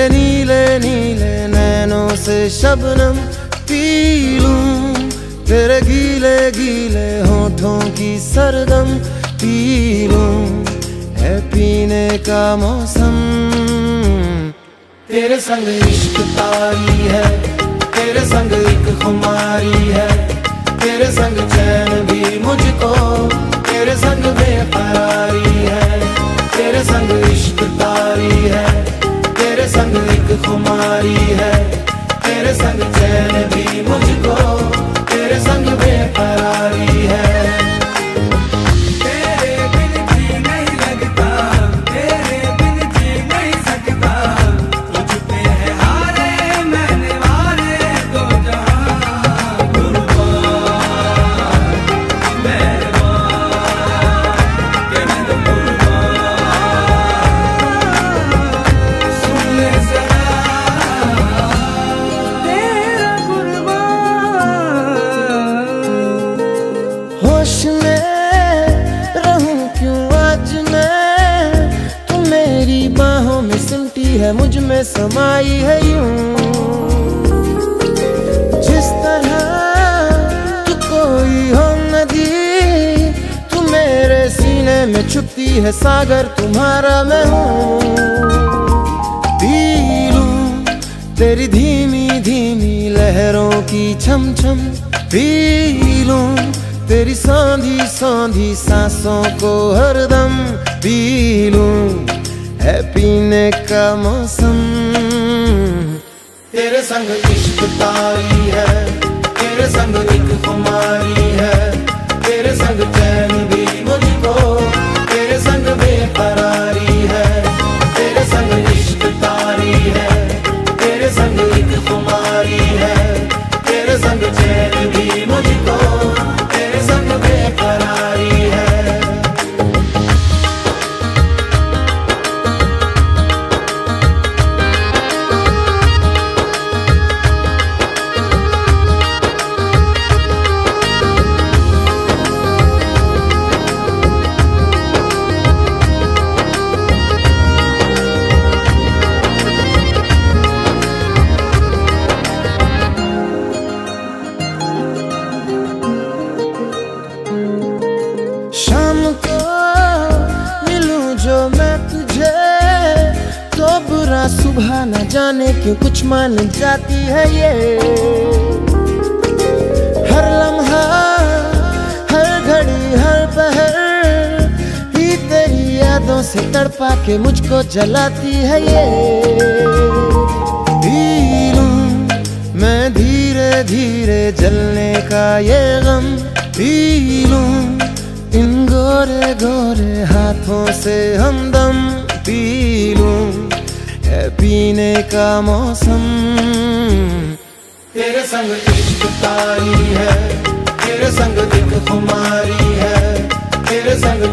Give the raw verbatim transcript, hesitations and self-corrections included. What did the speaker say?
तेरे नीले नीले नैनों से शबनम पी लूं, तेरे गीले गीले होठों की सरगम पी लूं, है पीने का मौसम। तेरे संग इश्क तारी है, तेरे संग एक खुमारी है, तेरे संग चैन भी मुझको, तेरे संग बेकरारी है। तेरे संग इश्क तारी है, तेरे संग एक खुमारी है, तेरे संग चैन भी मुझको, तेरे संग बेकरारी है। होश में रहूं क्यों आज मैं, तू मेरी बाहों में सिमटी है, मुझ में समाई है यूं। जिस तरह तू कोई हो नदी, तू मेरे सीने में छुपती है सागर, तुम्हारा मैं हूँ। पी लूं तेरी धीमी धीमी लहरों की छम छम, पी लूं तेरी सांधी सांधी सांसों को हरदम, पी लूं है पीने का मौसम। तेरे संग इश्क तारी है, तेरे संग एक खुमारी है, तेरे संग चैन भी मुझको, तेरे संग बेकरारी है। तेरे संग इश्क तारी है, तेरे संग एक खुमारी है, तेरे संग चैन भी मुझको, तेरे संग बेकरारी है। शाम को मिलूं जो मैं तुझे, तो बुरा सुबह न जाने क्यों कुछ मान जाती है ये। हर लम्हा हर घड़ी हर पहर ही तेरी यादों से तड़पा के मुझको जलाती है ये। पी लूं मैं धीरे धीरे जलने का ये गम, पी लूं इन गोरे गोरे हाथों से हमदम, पी लूं है पीने का मौसम। तेरे संग इश्क तारी है, तेरे संग एक खुमारी है, तेरे संग